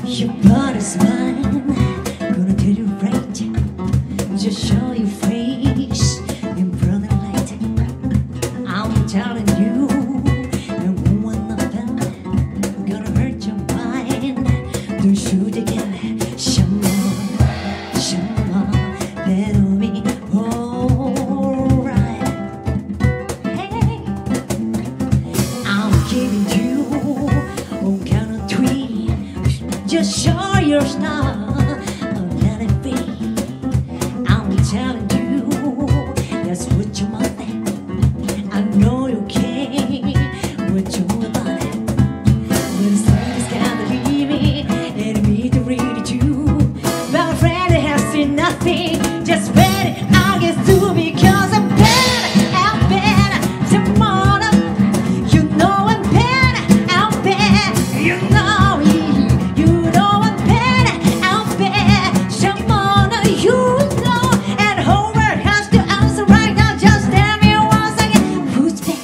Your body's mine, gonna tell you right. Just show your face in front of light. I'm telling you, no one nothing gonna hurt your mind. Don't shoot again, come on, that'll be alright. Hey, I'm giving you all kind of tweet. Just show your star, let it be. I'm telling you, that's what you want. I know you can, what you want. When somebody's gotta leave me, and me to read it too. My friend has seen nothing, just better I guess too, because I'm better tomorrow. You know I'm better, you know me. You know I'm better, tomorrow. You know, and Homer has to answer right now. Just tell me once again, who's better?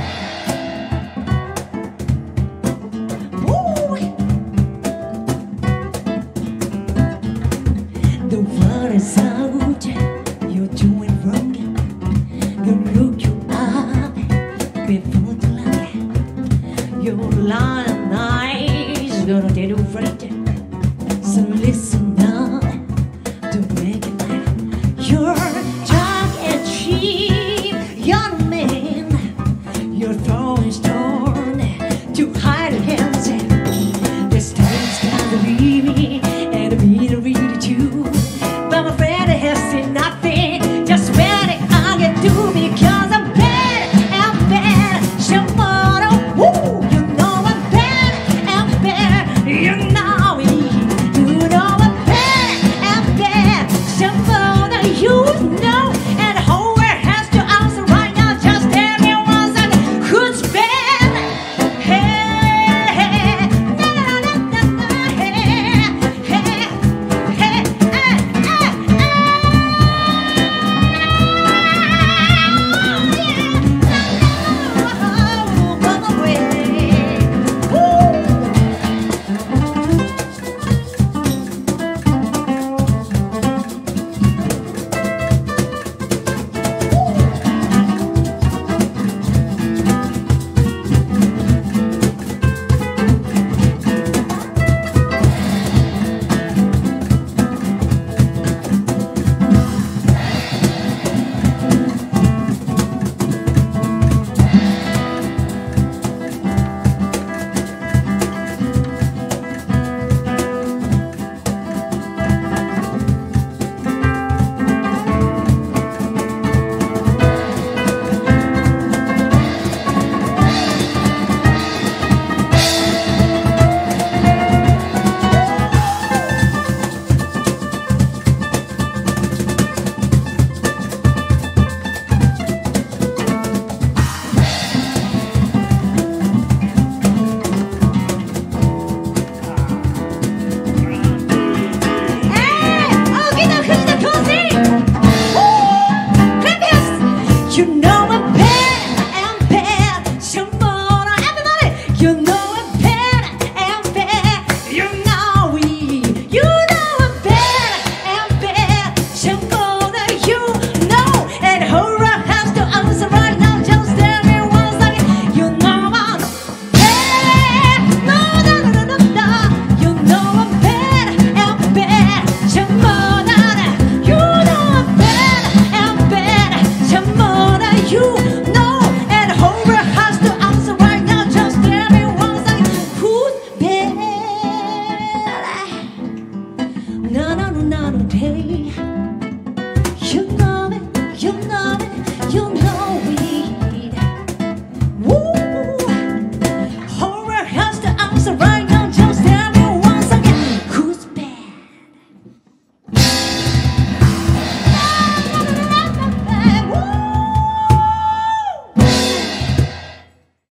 Ooh. The world is out, you're doing wrong. Gonna look you up before the light. Your lying eyes gonna tell you right. So listen now.